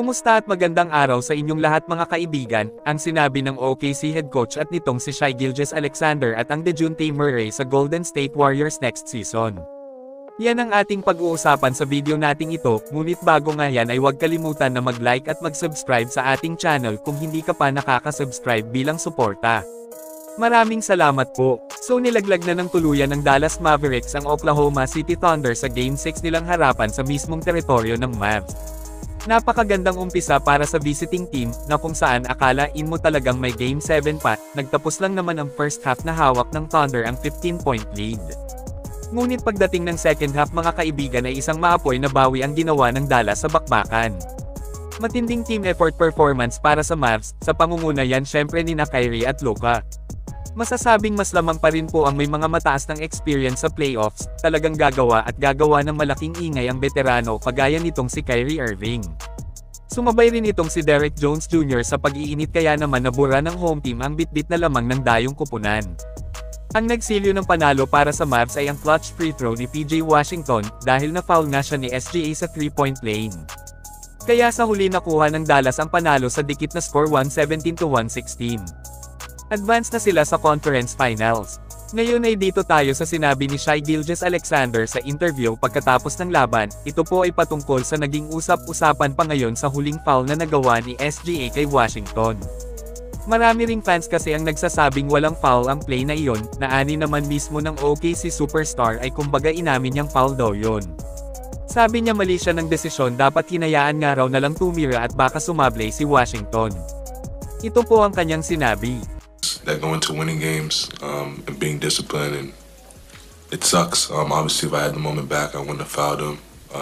Kumusta at magandang araw sa inyong lahat mga kaibigan, ang sinabi ng OKC head coach at nitong si Shai Gilgeous-Alexander at ang DeJounte Murray sa Golden State Warriors next season. Yan ang ating pag-uusapan sa video nating ito, ngunit bago nga yan ay huwag kalimutan na mag-like at mag-subscribe sa ating channel kung hindi ka pa nakaka-subscribe bilang suporta. Maraming salamat po. So nilaglag na ng tuluyan ng Dallas Mavericks ang Oklahoma City Thunder sa Game 6 nilang harapan sa mismong teritoryo ng Mavs. Napakagandang umpisa para sa visiting team, na kung saan akalain mo talagang may Game 7 pa, nagtapos lang naman ang first half na hawak ng Thunder ang 15-point lead. Ngunit pagdating ng second half mga kaibigan ay isang maapoy na bawi ang ginawa ng Dallas sa bakbakan. Matinding team effort performance para sa Mavs, sa pangunguna yan syempre nina Kyrie at Luka. Masasabing mas lamang pa rin po ang may mga mataas ng experience sa playoffs, talagang gagawa ng malaking ingay ang veterano kagaya nitong si Kyrie Irving. Sumabay rin itong si Derrick Jones Jr. sa pag-iinit kaya naman nabura ng home team ang bitbit na lamang ng dayong kupunan. Ang nagsilyo ng panalo para sa Mavs ay ang clutch free throw ni PJ Washington, dahil na-foul nga siya ni SGA sa 3-point lane. Kaya sa huli nakuha ng Dallas ang panalo sa dikit na score 117-116. Advance na sila sa conference finals. Ngayon ay dito tayo sa sinabi ni Shai Gilgeous-Alexander sa interview pagkatapos ng laban. Ito po ay patungkol sa naging usap-usapan pa ngayon sa huling foul na nagawa ni SGA kay Washington. Marami ring fans kasi ang nagsasabing walang foul ang play na iyon, na ani naman mismo ng OKC superstar ay kumbaga inamin niyang foul daw yon. Sabi niya mali siya ng desisyon, dapat hinayaan nga raw na lang tumira at baka sumablay si Washington. Ito po ang kanyang sinabi. That go into winning games and being disciplined, and it sucks. Obviously, if I had the moment back, I wouldn't have fouled him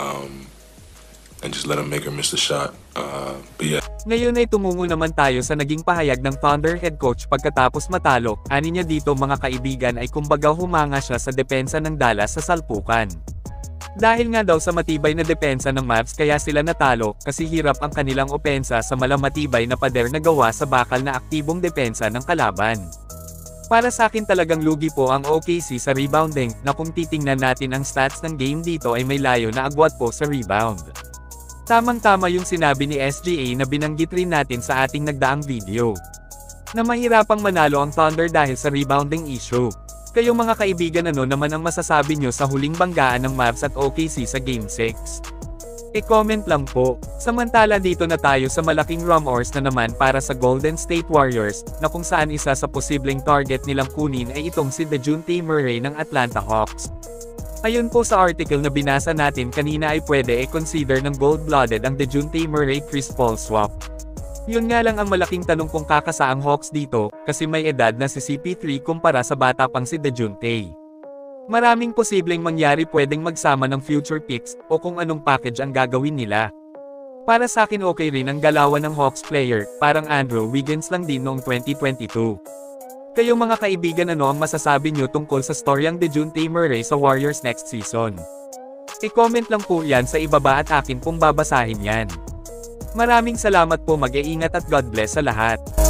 and just let him make or miss the shot. But yeah. Ngayon ay tumungo naman tayo sa naging pahayag ng Thunder head coach pagkatapos matalo. Ani niya dito mga kaibigan ay kumbaga humanga siya sa depensa ng Dallas sa salpukan. Dahil nga daw sa matibay na depensa ng Mavs kaya sila natalo, kasi hirap ang kanilang opensa sa malamatibay na pader na gawa sa bakal na aktibong depensa ng kalaban. Para sa akin talagang lugi po ang OKC sa rebounding, na kung titingnan natin ang stats ng game dito ay may layo na agwat po sa rebound. Tamang-tama yung sinabi ni SGA na binanggit rin natin sa ating nagdaang video, na mahirapang manalo ang Thunder dahil sa rebounding issue. Kayo mga kaibigan, ano naman ang masasabi nyo sa huling banggaan ng Mavs at OKC sa Game 6? E-comment lang po. Samantala dito na tayo sa malaking rumors na naman para sa Golden State Warriors, na kung saan isa sa posibleng target nilang kunin ay itong si DeJounte Murray ng Atlanta Hawks. Ayon po sa article na binasa natin kanina ay pwede consider ng gold-blooded ang DeJounte Murray-Chris Paul swap. Yun nga lang ang malaking tanong kung kakasa ang Hawks dito, kasi may edad na si CP3 kumpara sa bata pang si DeJounte. Maraming posibleng mangyari, pwedeng magsama ng future picks, o kung anong package ang gagawin nila. Para sa akin okay rin ang galawan ng Hawks player, parang Andrew Wiggins lang din noong 2022. Kayo mga kaibigan, ano ang masasabi nyo tungkol sa storyang DeJounte Murray sa Warriors next season? I-comment lang po yan sa ibaba at akin pong babasahin yan. Maraming salamat po, mag-iingat at God bless sa lahat.